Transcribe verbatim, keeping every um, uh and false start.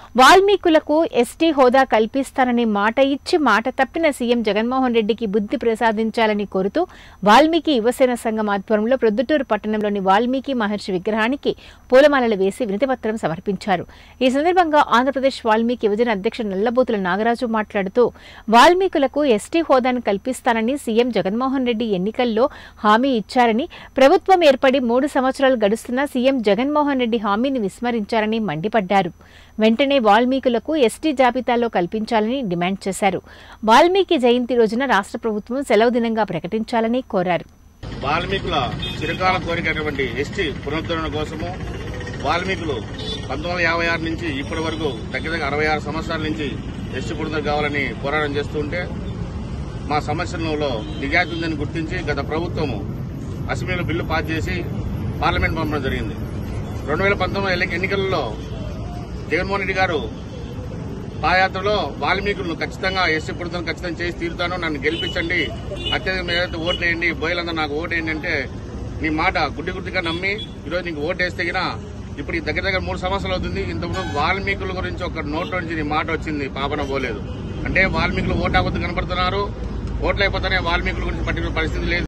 వాల్మీకులకు ST హోదా కల్పిస్తానని మాట ఇచ్చి మాట తప్పిన సీఎం జగన్మోహన్ రెడ్డికి బుద్ధి ప్రసాదించాలని కోరుతూ వాల్మీకి యువసేన సంఘం ఆధ్వర్యంలో ప్రొద్దుటూరు పట్టణంలోని వాల్మీకి మహర్షి విగ్రహానికి పూలమాలలు వేసి వినతిపత్రం సమర్పించారు. ఈ సందర్భంగా ఆంధ్రప్రదేశ్ వాల్మీకి యువజన అధ్యక్షుడు నల్లబోతుల నాగరాజు మాట్లాడుతూ వాల్మీకులకు ఎస్టీ హోదాను కల్పిస్తానని సీఎం జగన్మోహన్ రెడ్డి ఎన్నికల్లో హామీ ఇచ్చారని, ప్రభుత్వం ఏర్పడి మూడు సంవత్సరాలు గడుస్తున్నా సీఎం జగన్మోహన్ రెడ్డి హామీని విస్మరించారని మండిపడ్డారు. వెంటనే వాల్మీకులకు ఎస్టీ జాబితాలో కల్పించాలని డిమాండ్ చేశారు. వాల్మీకి జయంతి రోజున రాష్ట్ర ప్రభుత్వం సెలవు దినంగా ప్రకటించాలని కోరారు. వాల్మీకుల చిరకాల కోరికటువంటి ఎస్టీ పునరుద్ధరణ కోసము వాల్మీకులు పంతొమ్మిది వందల యాభై ఆరు నుంచి ఇప్పటి వరకు దగ్గర దగ్గర అరవై ఆరు సంవత్సరాల నుంచి ఎస్టీ పునరుద్ధరణ కావాలని పోరాటం చేస్తుంటే మా సమస్యలలో నిజాయితీ ఉందని గుర్తించి గత ప్రభుత్వము అసెంబ్లీలో బిల్లు పాస్ చేసి పార్లమెంట్ పంపడం జరిగింది. రెండు వేల పంతొమ్మిది ఎన్నికలలో జగన్మోహన్ రెడ్డి గారు పాదయాత్రలో వాల్మీకులను ఖచ్చితంగా ఎస్సీ పునరుద్ధరణ ఖచ్చితంగా చేసి తీరుతాను, నన్ను గెలిపించండి, అత్యధిక మేరైతే ఓట్లు వేయండి, బోయలందరూ నాకు ఓటు వేయండి అంటే నీ మాట గుడ్డి గుడ్డిగా నమ్మి ఈరోజు నీకు ఓటు వేస్తే ఇప్పుడు ఈ దగ్గర దగ్గర మూడు సంవత్సరాలు అవుతుంది. ఇంతకుముందు వాల్మీకుల గురించి ఒక నోట్ నుంచి నీ మాట వచ్చింది, పాపన పోలేదు. అంటే వాల్మీకులు ఓటాబద్దు కనపడుతున్నారు, ఓట్లు అయిపోతానే వాల్మీకుల గురించి పట్టిన పరిస్థితి లేదు.